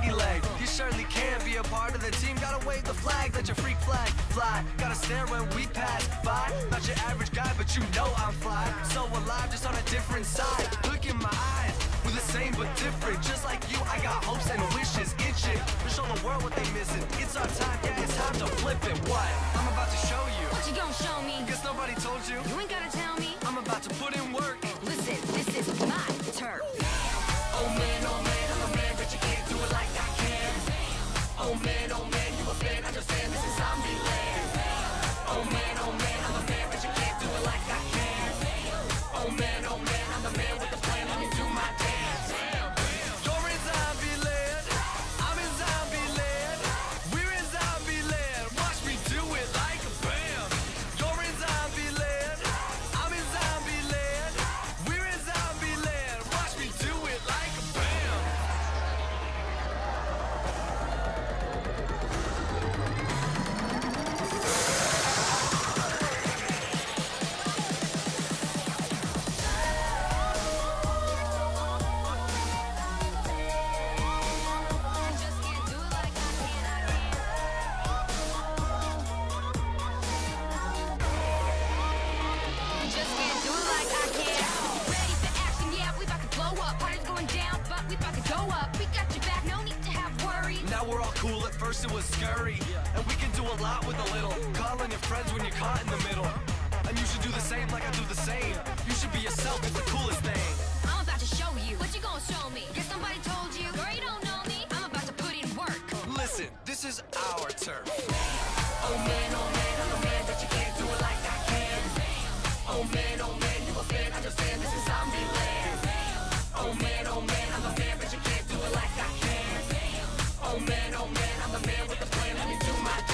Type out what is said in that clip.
shaggy leg. You surely can be a part of the team. Gotta wave the flag, let your freak flag fly. Gotta stare when we pass by. Not your average guy, but you know I'm fly. So alive, just on a different side. Look in my eyes, we're the same but different. Just like you, I got hopes and wishes itching to show the world what they missing. It's our time, yeah, it's time to flip it. What? I'm about to show you. What you gonna show me? Guess nobody told you. You ain't gotta tell me. I'm about to put in work. Listen, this is my turf. Oh man, I'm a man, but you can't do it like I can. Oh man, you a fan, understand this is zombie land. Oh man, I'm a man, but you can't do it like I can. Oh man, I'm a man with a plan, let me do my dance. You're in zombie land, I'm in zombie land. We're in zombie land, watch me do it like a bam. You're in zombie land, I'm in zombie land. We're in zombie land, watch me do it like a bam. Just can't do it like I can. Just can't do it like I can. Ready for action, yeah, we about to blow up. Party's going down, but we about to go up. We got your back, no need to have worry. Now we're all cool, at first it was scurry. And we can do a lot with a little. Call on your friends when you're caught in the middle. And you should do the same like I do the same. You should be yourself, it's the coolest thing. I'm about to show you. What you gonna show me? Guess somebody told you. Girl, you don't know me. I'm about to put in work. Listen, this is our turf. Oh man, I'm a man, but you can't do it like I can. Oh man, you a fan, understand this is zombie land. Oh man, I'm a man, but you can't do it like I can. Oh man, I'm a man with a plan, let me do my